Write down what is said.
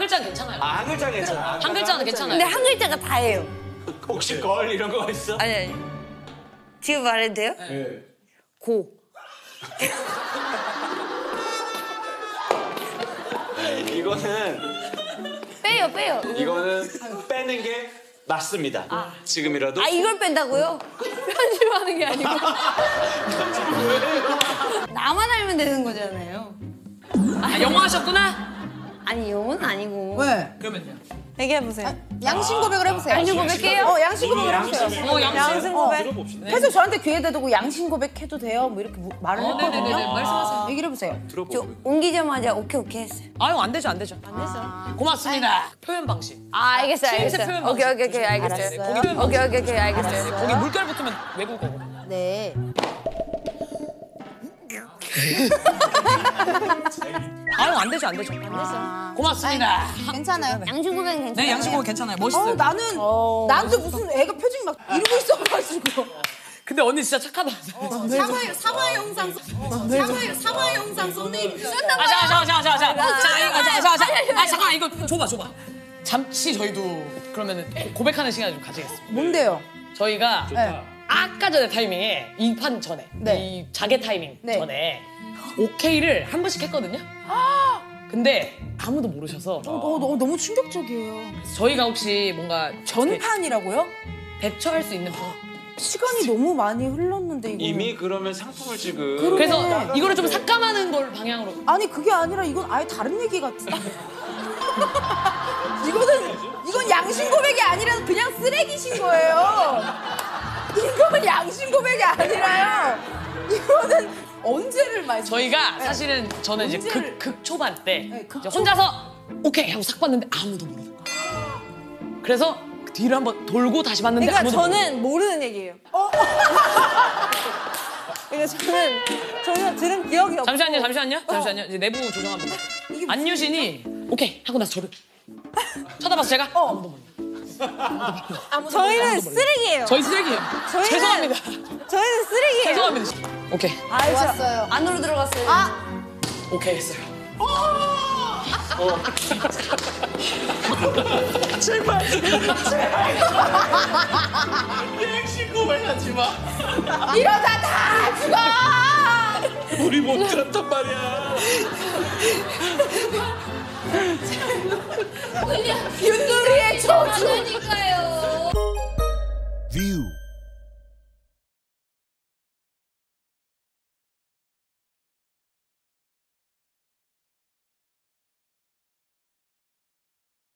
글자는 괜찮아요. 아, 한 글자 괜찮아. 한 글자는 괜찮아요. 근데 한 글자가 다예요. 혹시 걸 이런 거 있어? 아니. 지금 말해도 돼요? 네. 고. 이거는 빼요. 이거는 빼는 게 맞습니다. 지금이라도. 아, 이걸 뺀다고요? 편집하는 게 아니고. 나만 알면 되는 거잖아요. 아, 영어 하셨구나? 아니, 영어는 아니고. 왜? 그러면요. 얘기해보세요. 양심 고백을 해보세요. 양심 고백해요? 양심 고백을 해보세요. 양심 고백. 계속 저한테 기회 대두고 양심 고백해도 돼요? 뭐 이렇게 말을 했거든요. 네네네, 말씀하세요. 얘기를 해보세요. 저 옮기자마자 오케이 했어요. 아유, 안 되죠. 안 됐어요. 고맙습니다. 표현 방식. 아, 알겠어요. 신체 표현 오케이, 방식. 알겠어요. 알았어요. 오케이, 알겠어요. 거기 물결 붙으면 외국어고. 네. 아유, 안 되죠. 안 됐어. 고맙습니다. 괜찮아요. 양심 고백은 괜찮아요. 네, 양식고 괜찮아요. 멋있어요. 나는 나한테 무슨 애가 표정이 막 이러고 있어가지고. 근데 언니 진짜 착하다. 사과 영상 썸네일 쏜다. 잠깐 이거 줘봐. 잠시 저희도 그러면은 고백하는 시간을 좀 가지겠습니다. 뭔데요? 저희가 네. 아까 전에 타이밍에 이 판 전에 네. 이 자개 타이밍 네. 전에 오케이를 한 번씩 했거든요. 근데 아무도 모르셔서 너무 충격적이에요. 저희가 혹시 뭔가 전판이라고요? 대처할 수 있는 방법. 시간이 너무 많이 흘렀는데 이거. 이미 그러면 상품을 지금. 그래서 이거를 좀 삭감하는 걸 방향으로. 아니 그게 아니라 이건 아예 다른 얘기 같아. 이건 양심 고백이 아니라 그냥 쓰레기신 거예요. 이건 양심 고백이 아니라요. 이거는 언제를 말씀? 저희가 사실은 저는 이제 언제를- 극 초반 때 네, 극 이제 혼자서 오케이 하고 싹 봤는데 아무도 모르는 거야. 그래서 그 뒤를 한번 돌고 다시 봤는데 그러니까 아무도 모르는 저는 모르는 얘기예요. 그러니까 저는 들은 기억이 없어요. 잠시만요. 이제 내부 조정 한번. 안유신이 오케이 하고 나서 저를 쳐다봐서 제가 아무도 모르는. 저희는 쓰레기예요. 저희 쓰레기예요. 저희는- 죄송합니다. 저희는 쓰레기예요. 죄송합니다. 오케이. 좋았어요. 안으로 들어갔어요. 오케이 했어요. 신고백하지 마. 이러다 다 죽어. 우리 못 들었단 말이야. 윷놀이의 저주. 그러니까요. View.